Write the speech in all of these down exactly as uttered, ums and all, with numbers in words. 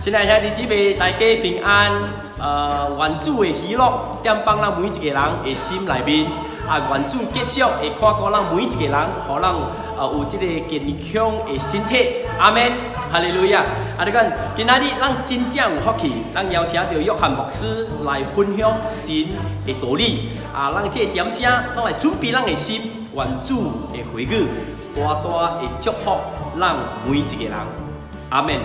亲爱兄弟姊妹，大家平安。呃，愿主的喜乐点放咱每一个人的心内面。啊，愿主继续会看顾咱每一个人，互咱呃有这个健康的身体。阿门，哈利路亚。啊，你讲今仔日咱真正有福气，咱邀请到约翰牧师来分享神的道理。啊，咱这点声，咱来准备咱的心，愿主的话语，大大的祝福咱每一个人。阿门。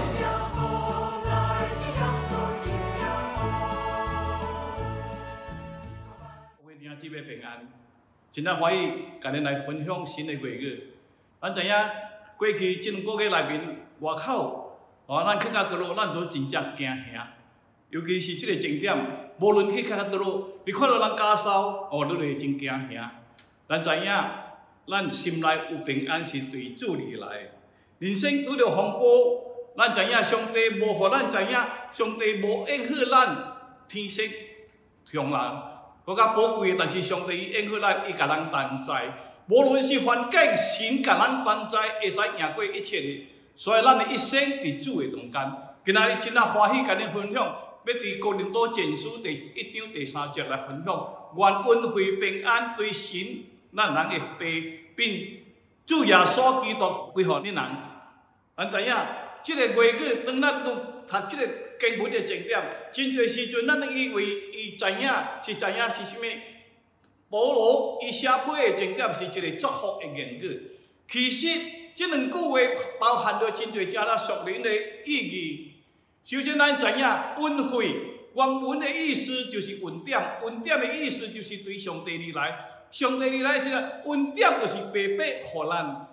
姊妹平安，真啊欢喜，甲恁来分享新的话语。咱知影过去这两个月内面，外口哦，咱去到倒落，咱都真正惊吓。尤其是这个景点，无论去到倒落，你看到人家扫，哦，你会真惊吓。咱知影，咱心内有平安是对主而来。人生遇到风波，咱知影上帝无互咱知影，上帝无应许咱天色向人。 更加宝贵，但是上帝伊应许咱，伊甲咱同在。无论是环境，神甲咱同在，会使赢过一切的。所以咱的一生伫主的中间。今仔日真啊欢喜，甲恁分享，要伫哥林多前书第一章第三节来分享。愿恩惠平安对神，咱人的父爸，并主耶稣基督归互恁人。咱知影，即、这个话语当咱读读即个。 经文的重点，真侪时阵，咱以为伊知影是知影是啥物？保罗伊写批的重点是一个祝福的言语。其实，这两句话包含着真侪遮啦属灵的意义。首先，咱知影恩惠，原文的意思就是恩典，恩典的意思就是对上帝而来。上帝而来是恩典，就是白白互咱。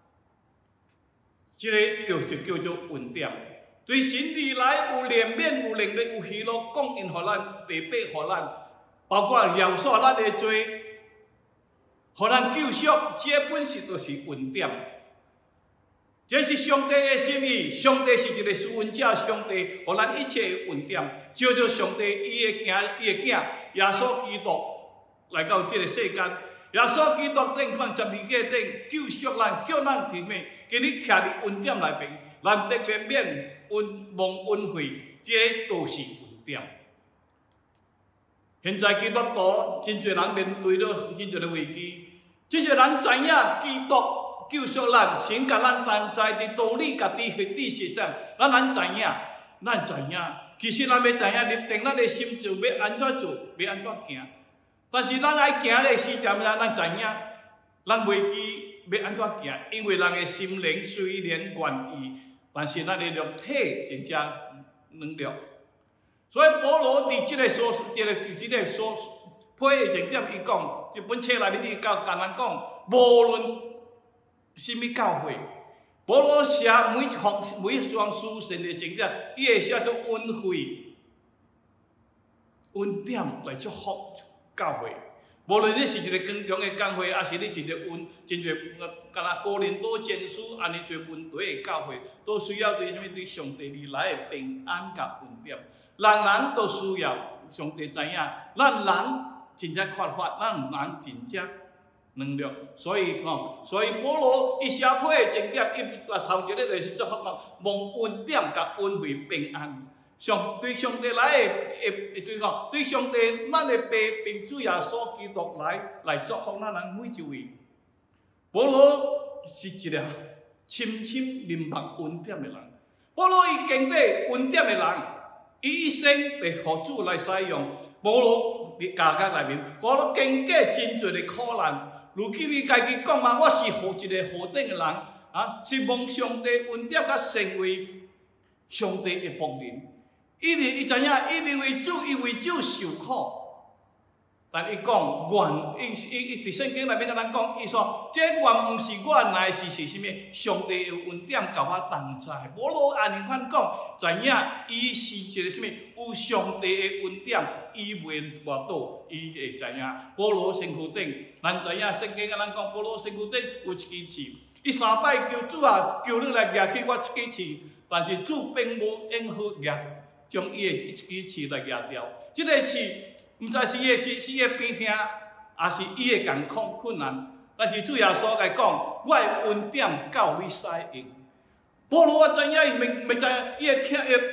这个就是叫做恩典。 对神而来有怜悯、有能力、有喜乐，供应予咱，白白予咱，包括饶恕咱的罪，予咱救赎，这本身就是恩典。这是上帝的心意，上帝是一个施恩者，上帝予咱一切的恩典，照着上帝伊的囝、伊的囝耶稣基督来到这个世间，耶稣基督顶放十字架顶救赎咱，叫咱体面，今日徛伫恩典内面，咱得怜悯。 恩蒙恩惠，这都是恩典。现在基督徒真侪人面对着真侪的危机，真侪人知影基督救赎咱，神甲咱同在伫道理家己迄知识上，咱咱知影，咱知影。其实咱要知影立定咱的心智要安怎做，要安怎行。但是咱爱行的时阵，咱知影，咱袂记要安怎行，因为人的心灵虽然愿意。 但是咱的肉体真正软弱，所以保罗伫即个所、即个、即个所批的重点，伊讲，一本册内面伊教甲咱讲，无论甚物教会，保罗写每一封、每一桩书信的重点，伊会写做恩惠、恩典来祝福教会。 无论你是一个刚强的教会，还是你真侪温、真侪干那哥林多前书安尼侪问题的教会，都需要对什么？对上帝而来的平安甲恩典。人人都需要，上帝知影，咱人真正缺乏，咱人真正软弱。所以吼，所以保罗伊写批的重点，伊头一个就是祝福讲，蒙恩典甲恩惠平安。 上对上帝来的，会对讲对上帝，咱的爸并主耶稣基督来来祝福咱人每一位。保罗是一个深深明白恩典的人。保罗伊经历恩典的人，伊一生被互主来使用。保罗伫家家内面，保罗经历真侪的苦难。如今伊家己讲嘛，我是何一个何等的人啊？是蒙上帝恩典甲成为上帝的仆人。 伊认伊知影，伊认为主，伊为主受苦。但伊讲愿，伊伊伊伫圣经内面甲咱讲，伊说这愿毋是我乃是是啥物？上帝有恩典甲我同在。保罗安尼款讲，知影伊是一个啥物？有上帝的恩典，伊袂滑倒，伊会知影。保罗身躯顶，咱知影圣经甲咱讲，保罗身躯顶有一支刺，伊三摆求主啊，求你来举起我一支刺，但是主并无应许举。 将伊的一支刺来压掉，即、这个刺毋知是伊的是是伊的病痛，还是伊的艰苦困难。但是主耶稣来讲，我的恩典够你使用。保罗我知影，伊明明知影，伊的听，伊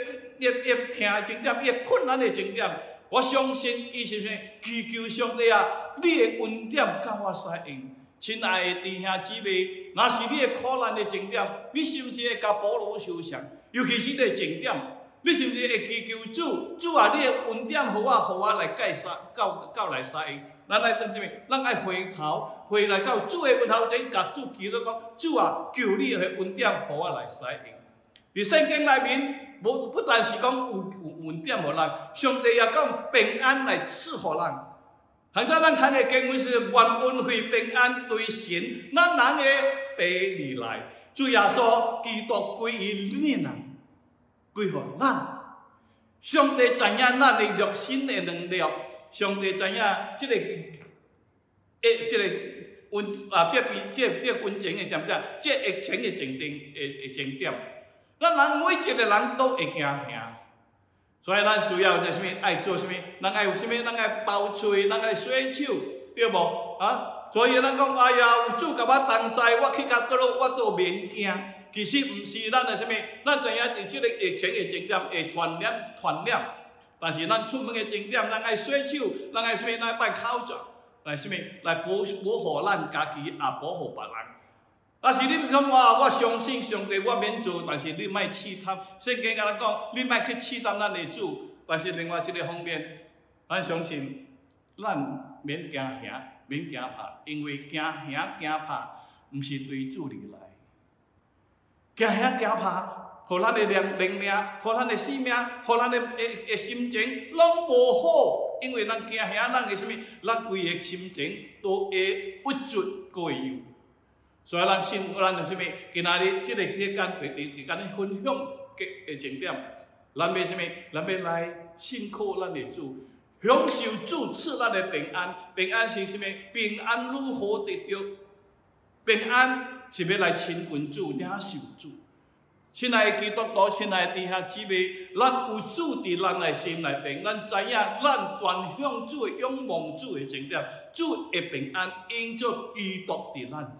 越越疼的重点，越困难的重点，我相信伊是啥？祈求上帝啊，你的恩典甲我使用。亲爱的弟兄姊妹，若是你的苦难的重点，你是毋是会甲保罗相像？尤其是这个重点，你是毋是会祈求主？主啊，你的恩典，互我，互我来介绍，到到来使用。咱来当啥物？咱爱回头，回来到主的面头前，甲主祈祷讲：主啊，求你的恩典，互我来使用。伫圣经内面，无不但是讲有有恩典互咱，上帝也讲平安来赐互咱。通常咱看的经文是愿恩惠平安对神，咱人的白而来，主耶稣基督归于你人，归互咱。上帝知影咱的肉身的能力，上帝知影即个诶，即个温啊，即比即即温情的啥物事，即疫情的前定诶诶前点，咱人每一个人都会惊吓。所以咱需要在啥物？爱做啥物？咱爱有啥物？咱爱包嘴，咱爱洗手，对无？啊！所以咱讲，哎呀，有主甲我同在，我去到倒落，我都免惊。其实毋是，咱的啥物？咱知影伫即个疫情的重点会传染传染，但是咱出门的重点，咱爱洗手，咱爱啥物？咱爱戴口罩，来啥物？来保保护咱家己，也保护别人。但是你讲哇，我相信上帝，我免做，但是你莫试探。圣经甲咱讲，你莫去试探咱的主。但是另外一个方面，咱相信咱免惊吓，免惊怕，因为惊吓惊怕，毋是对主而来。惊吓惊怕，互咱的灵灵命，互咱的生命，互咱的诶诶心情，拢无好。因为咱惊吓，咱的啥物？咱规个心情都会郁卒过油。所以咱信，咱就啥物？今仔日即个时间，伫伫甲你分享嘅重点，咱要啥物？咱要来信靠咱的主，享受主赐咱的平安。平安是啥物？平安如何得着？平安是要来亲近主、领受主。亲爱的基督徒，亲爱的弟兄姊妹，咱有主伫咱的心内边，咱知影，咱全向主、仰望主的重点，主的平安因着基督伫咱。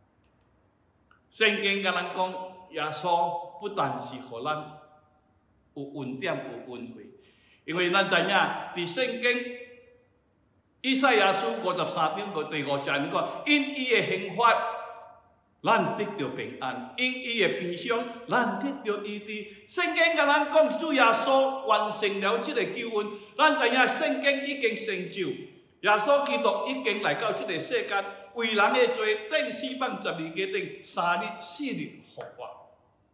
圣经甲咱讲，耶稣不但是互咱有恩典、有恩惠，因为咱知影，伫圣经以赛亚书五十三章第五节讲，因伊的刑罚，咱得着平安；因伊的悲伤，咱得着医治。圣经甲咱讲，主耶稣完成了这个救恩，咱知影圣经已经成就，耶稣基督已经来到这个世间。为人的罪，顶四百十二家顶三日四日复活。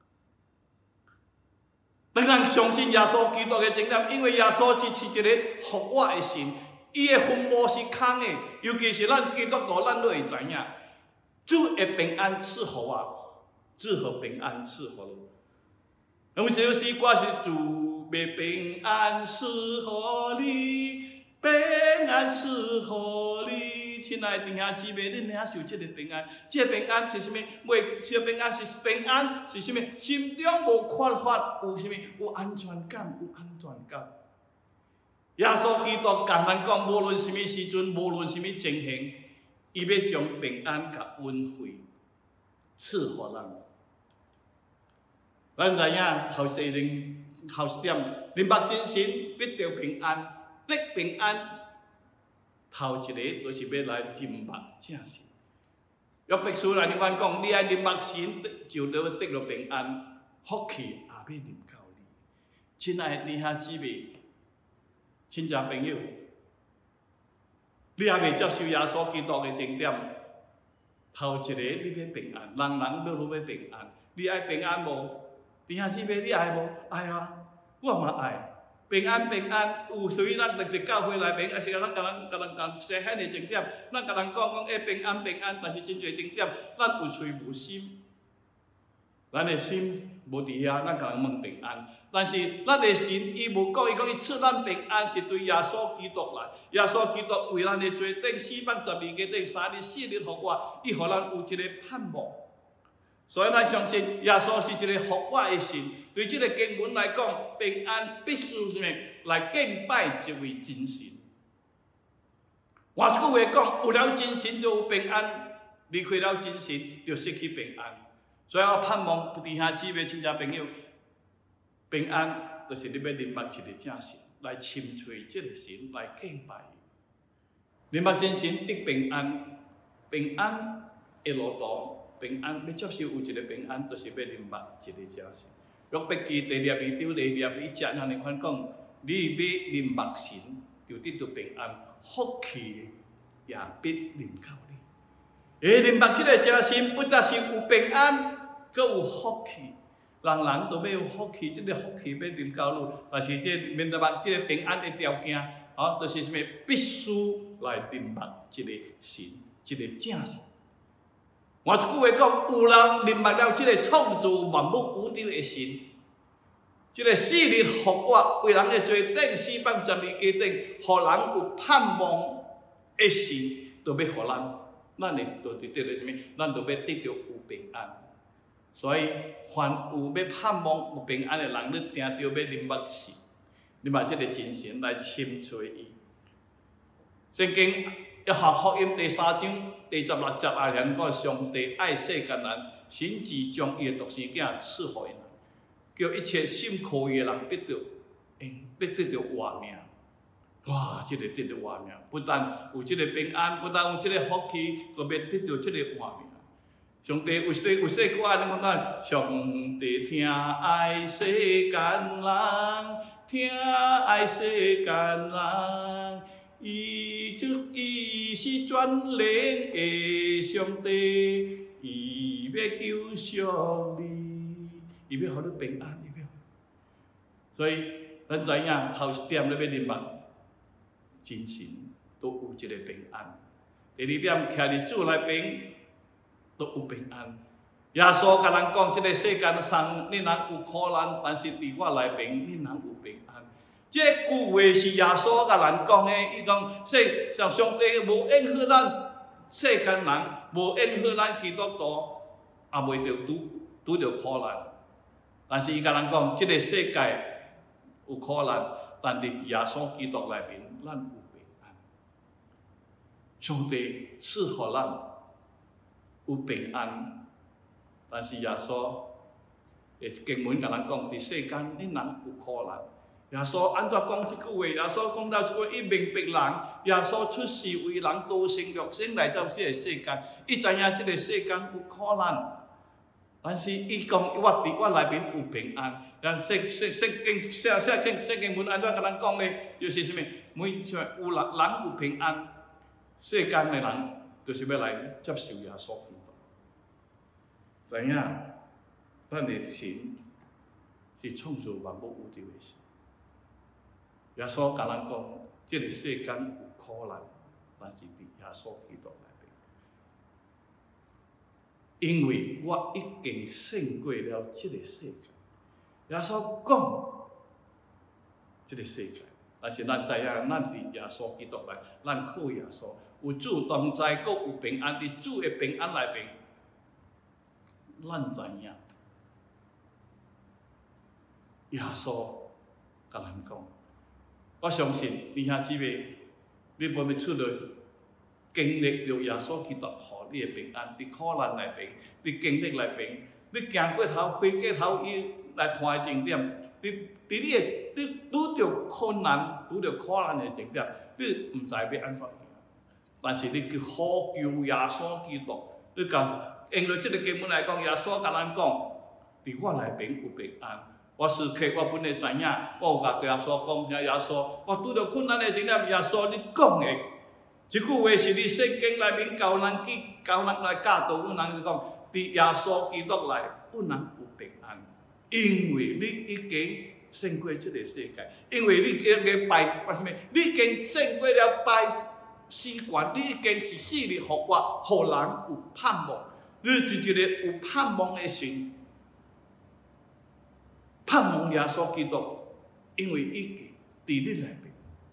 咱人相信耶稣基督的重点，因为耶稣就是一个复活的神，伊的分布是空的，尤其是咱基督徒，咱都会知影，主的平安赐互我，主和平安赐互你。有首诗歌是主的平安赐互你，平安赐互你。亲爱的弟兄姊妹，你领受这个平安，这个平安是啥物？袂，这个平安是平安是啥物？心中无缺乏，有啥物？有安全感，有安全感。耶稣基督甲咱讲，无论什么时阵，无论什么情形，伊要将平安甲恩惠赐互咱。咱知影后世人后点，明白真神必得平安，得平安。头一个就是要来认目正神。约伯书内面讲，你爱认目神，就得得着平安，福气也要临到你。亲爱的弟兄姊妹、亲戚朋友，你还未接受耶稣基督的重点，头一个你要平安，人人都要平安。你爱平安无？弟兄姊妹，你爱无？爱啊，我嘛爱。平安平安，有属于咱特特教会内面，还是咱甲咱甲咱讲细汉的重点，咱甲人讲讲诶平安平安，但是真侪重点，咱有喙无心，咱的心无伫遐，咱甲人问平安。但是咱的神伊无讲，伊讲伊赐咱平安是对耶稣基督来，耶稣基督为咱的罪顶四百十二个顶三日四日复活，伊互咱有一个盼望。所以咱相信耶稣是一个复活的神。对这个经文来讲，平安必须什么？来敬拜一位真神。换一句话讲，有了真神就有平安，离开了真神就失去平安。所以我盼望弟兄姊妹、亲戚朋友，平安就是你要明白一个正神，来寻找这个神来敬拜伊。明白真神得平安，平安的路途，平安要接受有一个平安，就是要明白一个正神。约伯记第二二章第二二一节，让你看讲，你要明白神，就得到平安，福气也必临到你。诶，明白这个正神，不但是有平安，阁有福气。人人都要有福气，这个福气要临到你，但是这明白这个平安的条件，哦，就是什么？必须来明白这个神，这个正神。换一句话讲，有人明白了这个创造万物宇宙的神，这个四日复活为人的罪顶四百十二家顶，互人有盼望的神，都要互咱，咱会都得到什么？咱都要得到有平安。所以，凡有要盼望有平安的人，你定着要明白神，明白这个真神来寻找伊。圣经约翰福音第三章第十六节啊，讲讲上帝爱世间人，甚至将伊的独生囝赐予因，叫一切信靠伊的人必得，必得着活命。哇！这个得着活命，不但有这个平安，不但有这个福气，阁要得着这个活命。上帝有说有说过安尼讲，上帝疼爱世间人，疼爱世间人，伊就伊是全能的上帝，伊要救赎你，伊要互你平安，伊要。所以咱知影头一点，你要明白，真神都有一个平安。第二点，徛伫主内边。都有平安。耶稣甲咱讲，这个世间上你人有苦难，但是伫我内边，你人有平安。这句话是耶稣甲咱讲的，伊讲，说像上帝无允许咱世间人，无允许咱基督徒也袂着拄拄着苦难。但是伊甲咱讲，这个世界有苦难，但伫耶稣基督内边，咱有平安。上帝赐予咱。有平安，但是耶稣的经文甲咱讲，伫世间你人有苦难。耶稣安怎讲即句话？耶稣讲到即句，伊明白人，耶稣出世为人道成肉身来到即个世间，伊知影即个世间有苦难，但是伊讲我伫我内面有平安。咱圣圣圣经圣圣经圣经文安怎甲咱讲呢？就是什么？每有人人有平安，世间的人就是要来接受耶稣。知影，咱的神是创造万物宇宙的神。耶稣甲咱讲，这个世间有苦难，但是伫耶稣基督内面，因为我已经胜过了这个世界。耶稣讲，这个世界，但是咱知影，咱伫耶稣基督内，咱靠耶稣，有主同在，阁有平安，伫主的平安内面。咱知影，耶稣甲咱讲，我相信弟兄姊妹，你无要出来经历着耶稣基督互你的平安，伫苦难内边，伫经历内边，你行过头、回过头伊来看的重点，伫伫你的你拄着困难、拄着苦难的重点，你毋知要安怎行，但是你去呼求耶稣基督，你讲。因为这个经文来讲，耶稣甲咱讲，伫我内边有平安。我时刻我本来知影，我有甲对耶稣讲，耶稣，我拄着困难的重点，耶稣你讲的，这句话是你圣经内面教咱去教咱来教导阮人讲，伫耶稣基督内，阮人有平安，因为你已经胜过这个世界，因为你已经败败什么？你已经胜过了败死权，你已经是死里复活，互人有盼望。你是一个有盼望的神，盼望耶稣基督，因为已经伫你内面。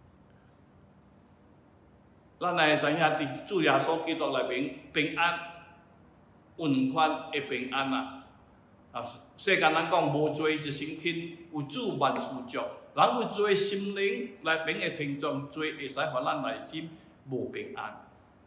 咱来知影，伫主耶稣基督内面平安，有两款的平安啊。啊，世间人讲无罪一身轻，有主万事足。人有罪心灵内面的程度，罪会使互咱内心无平安。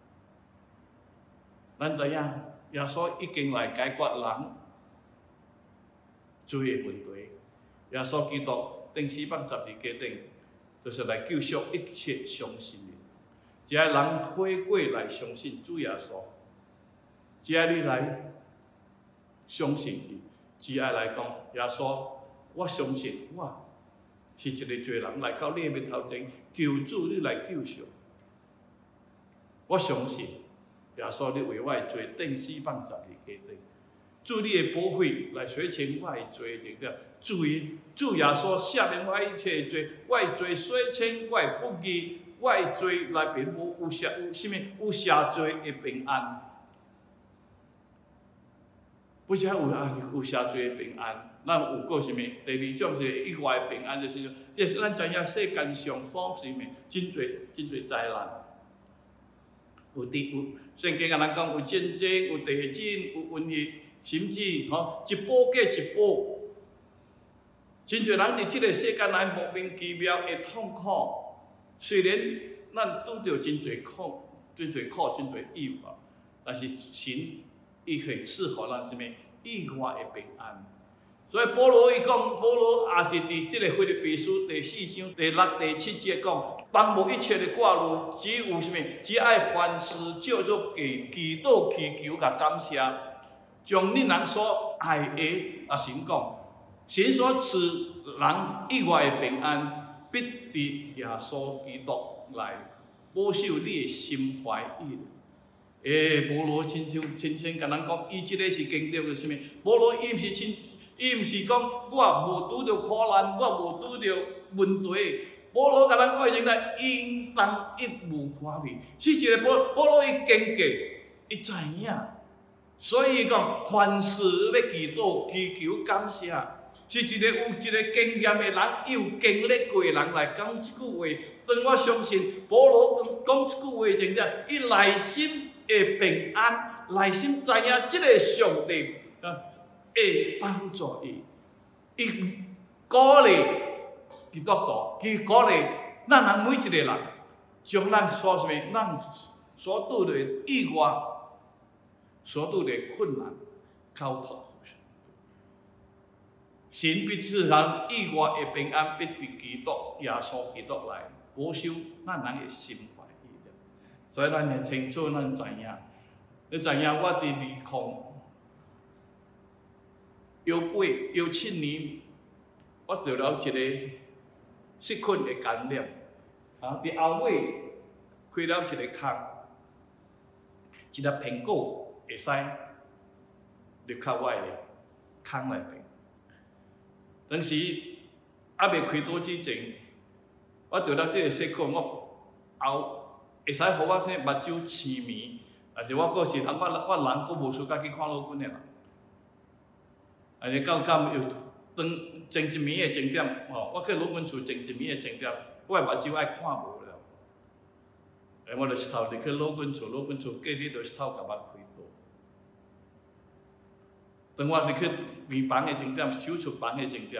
咱知影。耶稣已经来解决人罪的问题。耶稣基督顶四百十二家顶，就是来救赎一切相信的。只要人悔过来相信主耶稣，只要你来相信伊，只要来讲耶稣，我相信我是一个罪人来到你面头前，求主你来救赎。我相信耶稣，你为我的罪顶四百十二家顶。主你的宝血来洗清我的罪，对不对？主主耶稣赦免我一切的罪，我的罪洗清，我的不义，我的罪来变有有赦有啥物有赦罪的平安。不是有啊有赦罪的平安，咱有过啥物？第二种是意外的平安，就是这是咱知影世间上所啥物真侪真侪灾难。有地有圣经啊，咱讲有战争，有地震，有瘟疫。甚至吼一波过一波，真侪人伫即个世间内莫名其妙的痛苦。虽然咱拄着真侪苦、真侪苦、真侪意外，但是神伊可以赐予咱什么意外的平安。所以保罗伊讲，保罗也是伫即个腓立比书第四章第六、第七节讲，当无一切的挂虑，只有什么？只爱凡事照着祈祈祷祈求，甲感谢。将恁人所爱的，啊神讲，神所赐人意外的平安，必伫耶稣基督来保守你的心怀意。诶，保罗亲像亲像甲咱讲，伊即个是经历着啥物？保罗伊毋是亲，伊毋是讲我无拄着苦难，我无拄着问题。保罗甲咱讲的啥？应当一无挂虑。是一个保保罗伊经过，伊知影。所以讲，凡事要祈祷、祈求、感谢，是一个有一个经验的人，有经历过的人来讲即句话。当我相信保罗讲讲即句话前者，伊内心的平安，内心知影即个上帝啊会帮助伊，伊鼓励基督徒，伊鼓励咱人每一个人，将咱所什么，咱所拄着的意外。所拄的困难，交托。神必赐人意外的平安，必伫基督耶稣基督来保守咱人的心怀意念。所以咱会清楚，咱知影，你知影我伫二零幺八幺七年，我得了一个细菌的感染，啊，伫后尾开了一个坑，一粒苹果。会使入到我的坑内面。当时还未开刀之前，我得了这个细菌，我后会使互我迄目睭痴迷，但是我阁是人，我我人阁无输甲去看老君的人。但是到到又当前一暝的钟点，吼，我去老君厝前一暝的钟点，我的目睭爱看无了。诶，我就是头入去老君厝，老君厝隔日就是头甲我开。当我是去病房的钟点，手术房的钟点，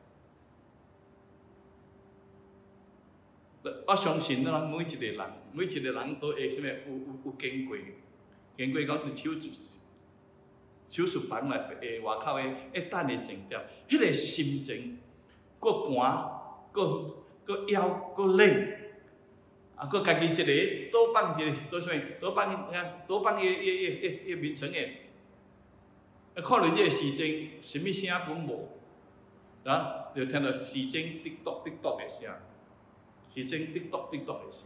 我相信咱每一个人，每一个人都会什么有有有经过，经过讲伫手术手术房内诶外口诶一等的钟点，迄个心情，佫寒，佫佫枵，佫冷，啊，佫家己一个倒放一个倒什么，倒放啊，倒放伊伊伊伊眠床诶。看到这个时钟，什么声本无，啊，就听到时钟滴答滴答的声，时钟滴答滴答的声。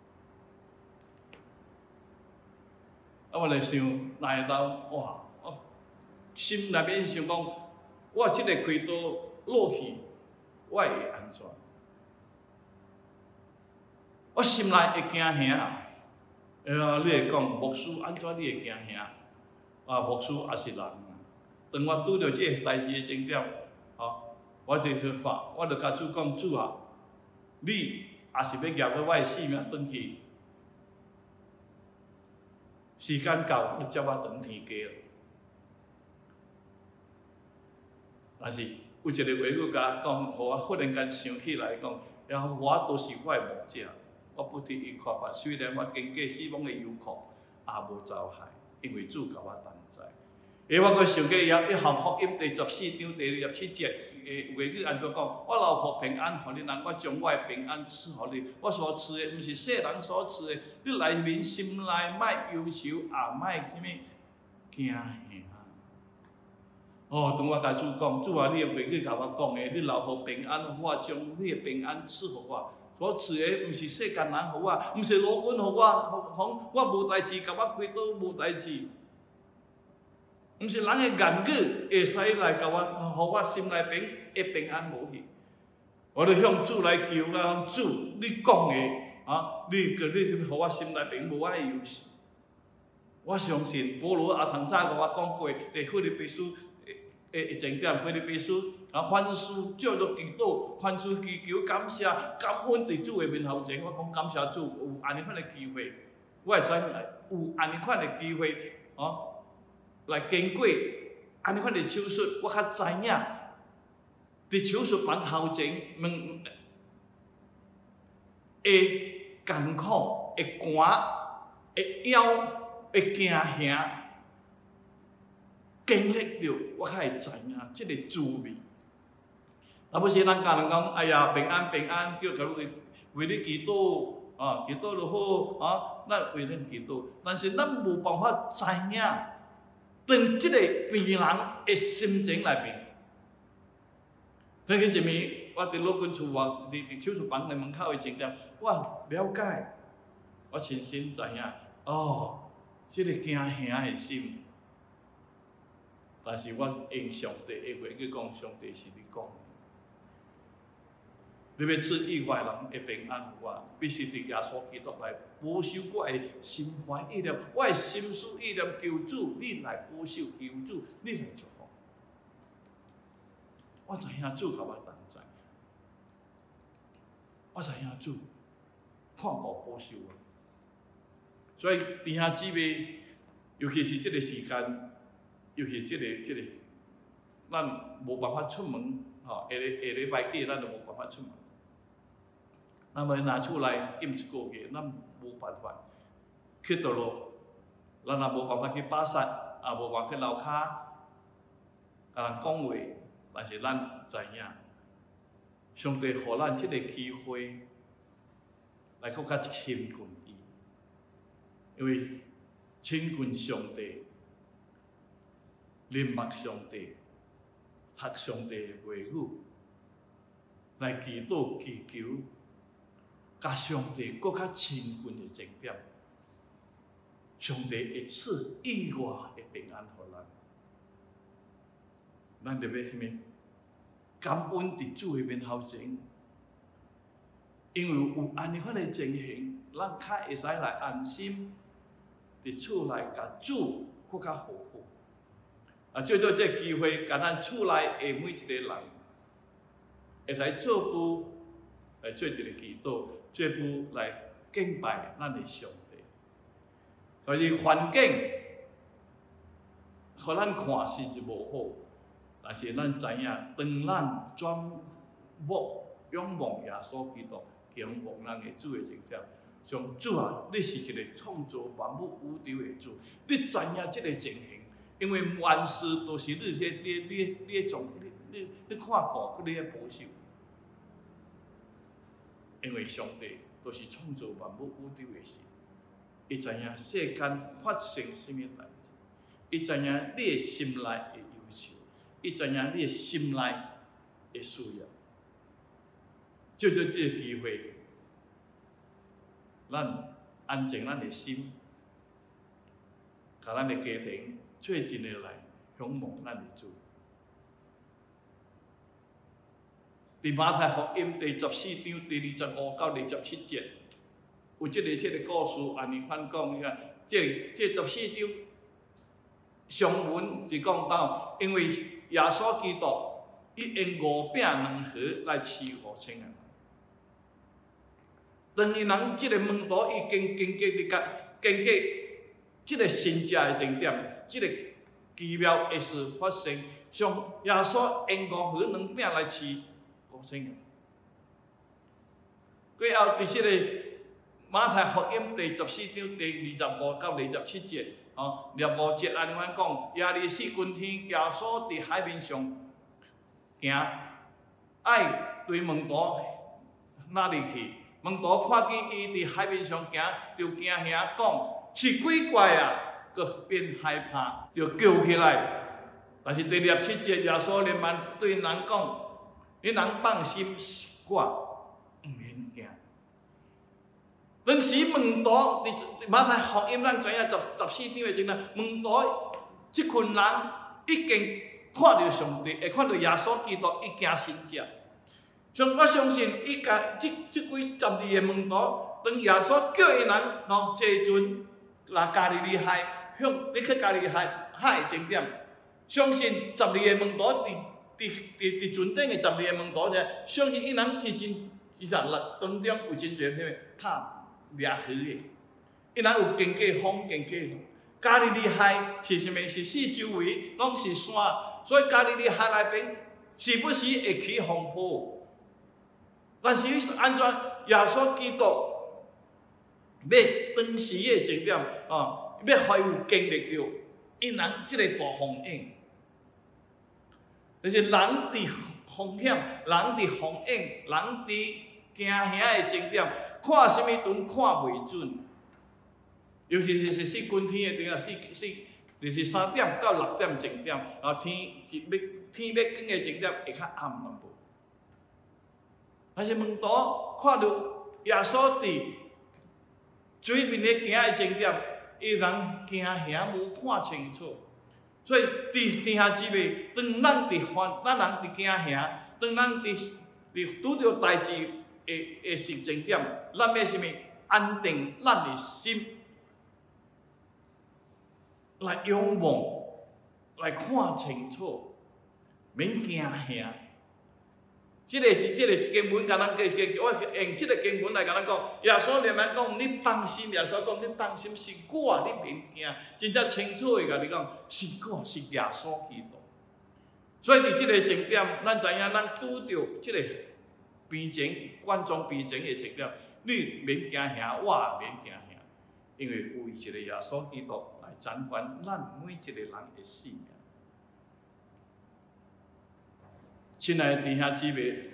啊，我来想，哪会当哇，我心内面想讲，我即个开刀落去，我会安怎？我心内会惊吓。哎呀，你会讲牧师安怎？你会惊吓？啊，牧师也是人。当我拄着即个代志的钟点，吼，我就去发，我就甲主讲：主啊，你也是要夹我我的性命转去，时间到，你接我转天家。但是有一个话，佮我讲，互我忽然间想起来讲，然后我都是我的牧者，我不得已看法。虽然我经过死亡的幽谷，也无遭害，因为主甲我同在。诶，我阁想起也约翰福音第十四章第二十七节， 诶话语安怎讲？我留互平安，互你人，我将我诶平安赐互你。我所赐诶，毋是世人所赐诶。你内面心内莫忧愁，也莫啥物惊吓。哦，当我甲主讲，主啊，你诶话语甲我讲诶，你留互平安，我将你诶平安赐互我。所赐诶，毋是世间人互我，毋是罗军互我，讲我无代志，甲我开刀无代志。毋是人诶言语会使来甲我，互我心内平会平安无去。我著向主来求啊，讲主，你讲诶啊，你叫你互我心内平，无爱忧愁。我相信保罗也曾早甲我讲过，伫腓立比书诶诶前点，腓立比书啊，凡事照着祈祷，凡事祈求感谢，感恩伫主诶面头前。我讲感谢主，有安尼款诶机会，我会使有安尼款诶机会，哦。来经过安尼款的手术，我较知影，伫手术房头前，问会艰苦，会寒，会枵，会惊吓，经历着，我较会知影即个滋味。啊，要是咱教人讲，哎呀，平安平安，叫佢为为你祈祷，啊，祈祷就好，啊，咱为恁祈祷，但是咱无办法知影。当即个病人的心情内面，迄个一暝，我伫老君厝外，伫伫手术房的门口的前点，我了解，我亲身知影，哦，即、這个惊吓的心。但是我用上帝的话去讲，上帝是你讲。你要赐意外人的平安互我，必须伫耶稣基督来保守我的心怀意念，我的心思意念求主，你来保守，求主，你来祝福。我知影主甲我同在，我知影主看顾保守我。所以弟兄姊妹，尤其是这个时间，尤其这个这个，咱无办法出门，吼，下礼下礼拜起，咱就无办法出门。那么拿出来禁一个月，咱无办法去倒落，咱也无办法去巴萨，也无办法去楼骹，甲人讲话。但是咱知影，上帝互咱即个机会，来更较亲近伊，因为亲近上帝、认识上帝、读上帝的话语，来祈祷祈求。甲上帝更较亲近的重点，上帝会赐意外的平安互咱。咱特别啥物？感恩伫主的面头前，因为有安尼款的情形，咱较会使来安心，伫厝内甲主更较好好。啊，借着这机会，甲咱厝内的每一个人，会使做步来做一个祈祷。做步来敬拜咱的上帝，所以环境，互咱看是是无好，但是咱知影，当咱转目仰望耶稣基督，仰望咱的主的情点，上主啊，你是一个创造万物宇宙的主，你知影这个情形，因为万事都是你你你你你从你你你看顾，你咧保守。因为上帝都是创造万物宇宙的神，伊知影世间发生什么代志，伊知影你的心内的忧愁，伊知影你的心内的需要。借着这个机会，咱安静咱的心，甲咱的家庭做真的来仰望咱的主。伫马太福音第十四章第二十五到二十七节，有即、這个即、這个故事，安尼款讲，个即即十四章上文是讲到，因为耶稣基督伊用五饼两盒来饲五千人，当伊人即个门徒已经经过伫甲经过即个神迹的重点，即、這个奇妙的事发生，上耶稣用五盒两饼来饲。五千人。过后，伫即个马太福音第十四章第二十五到二十七节，哦，廿五节安尼款讲，亚利四军天，耶稣伫海面上行， 爱对门徒哪里去？门徒看见伊伫海面上行，就惊吓讲是鬼怪啊，佮变害怕，就叫起来。但是第二七节，耶稣连忙对人讲：你人放心，我毋免惊。当时门徒伫马太福音，咱知影十十四章的经啦，门徒即群人已经看到上帝，会看到耶稣基督已经神迹。像我相信，伊家即即几十二个门徒，当耶稣叫伊人喏坐船来加利利海，向你去加利利海海的景点，相信十二个门徒伫伫伫伫船顶的十二个门徒者，相信伊人是真真在当中有真侪迄拍掠鱼的，伊人有经过风，经过浪。加利利海是啥物？是四周围拢是山，所以加利利海内边时不时会起风波。但是安怎耶稣基督要当时的景点啊，要互有经历到因人即个大风险，就是人伫风险，人伫风险，人伫惊吓的景点，看什么船看袂准。尤其是是四天的顶啊，四四就是三点到六点景点，啊天要天要光的景点会较暗淡薄。但是门徒看到耶稣伫水面咧行的景点，伊人惊吓无看清楚，所以伫天下之辈，当咱伫烦，咱人伫惊吓，当咱伫伫拄着代志的的时景点，咱要啥物？安定咱的心。来仰望，来看清楚，免惊吓。即、这个是即、这个经文，甲咱个个，我是用即个经文来甲咱讲。耶稣连忙讲，你放心。耶稣讲，你放心，是我，你免惊。真正清楚的甲你讲，是我，是耶稣基督。所以伫即个景点，咱知影，咱拄着即个边前观众边前的景点，你免惊吓，我也免惊吓，因为有一个耶稣基督。掌管咱每一个人的性命。亲爱的弟兄姊妹，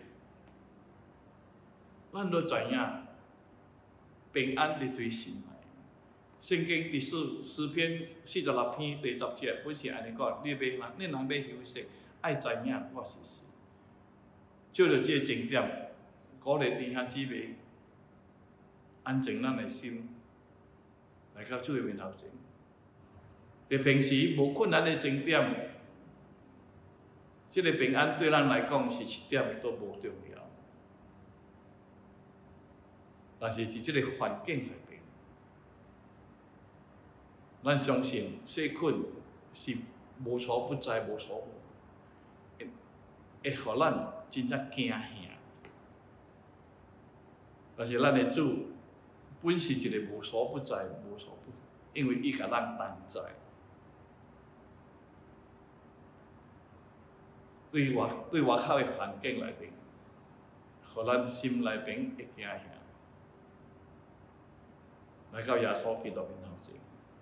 咱都知影，平安伫最心内。圣经第四诗篇四十六篇第十节，本是安尼讲：你要人，你人要休息，爱知影我是神。就着这个重点，鼓励弟兄姊妹安静咱的心，来到主的面头前。你平时无困难的景点，这个平安对咱来讲是一点都无重要。但是伫这个环境内面，咱相信细菌是无所不在、无所不，会互咱真正惊吓。但是咱的主本是一个无所不在、无所不，因为伊甲咱同在。对外对外口的环境内面，互咱心内面会惊吓。来到耶稣基督面头前，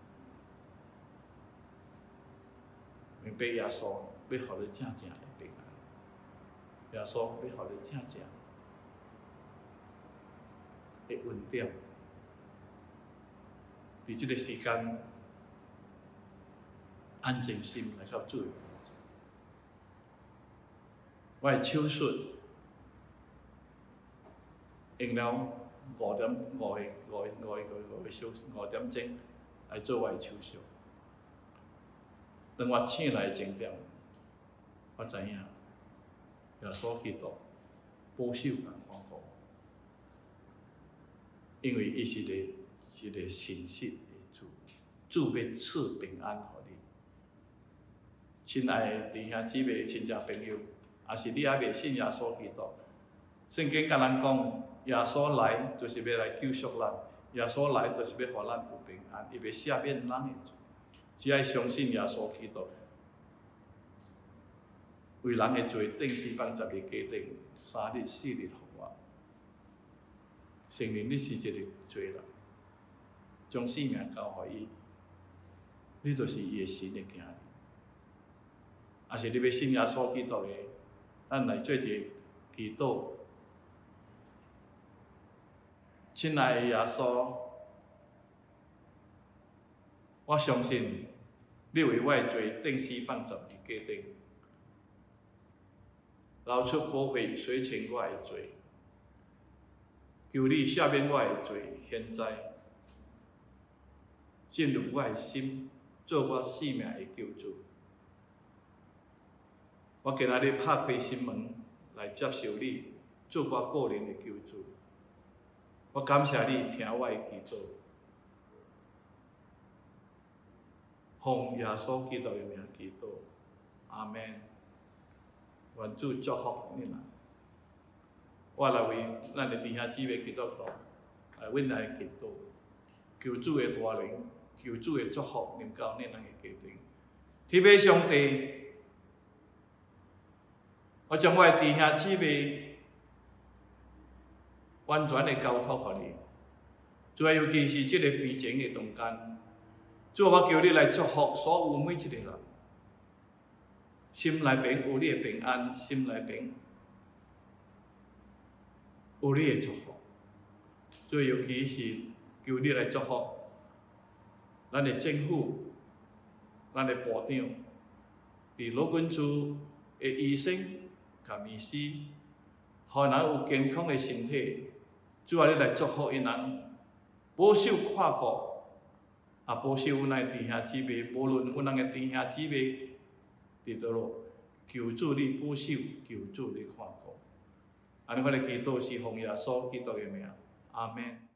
明白耶稣要互你真正的平安，耶稣要互你真正的稳定。伫即个时间，安静心来到主的面头前。我的手术用了五点五个五个五个五个小五点钟来做我的手术。当我醒来前点，我知影耶稣基督保守甲看顾，因为伊是一个是一个信实的主，主要赐平安互你。亲爱的弟兄姊妹、亲戚朋友。也是你还未信耶稣基督，圣经甲咱讲，耶稣来就是要来救赎咱，耶稣来就是要互咱有平安，伊要赦免咱的罪。只要相信耶稣基督，为人的罪钉死放十字架顶，三日四日复活，承认你是一个罪人，将性命交予伊，你就是伊的神的囝儿。也是你要信耶稣基督的。咱来做一个祈祷。亲爱的耶稣，我相信你为我的罪钉死放十字架顶，流出宝血洗清我的罪。求你赦免我的罪，现在进入我的心，做我生命的救主。我今仔日拍开心门来接受你，做我个人的救主。我感谢你听我的祈祷，奉耶稣基督的名祈祷，阿门。愿主祝福你们。我来为咱的弟兄姊妹祈祷祷，来阮来祈祷，求主的大能，求主的祝福临到恁人的家庭。天父上帝，我将我的弟兄姊妹完全的交托给你。主啊，尤其是这个疫情的中间，主啊，我求你来祝福所有每一个人，心内边有你的平安，心内边有你的祝福。主啊，尤其是求你来祝福咱的政府、咱的部长，伫罗根厝的医生、甲医师，互人有健康的身体。主啊，你来祝福因人，保守看顾，也保守阮的弟兄姊妹，无论阮人的弟兄姊妹伫倒落，求主你保守，求主你看顾。安尼，我来祈祷是奉耶稣基督的名，阿门。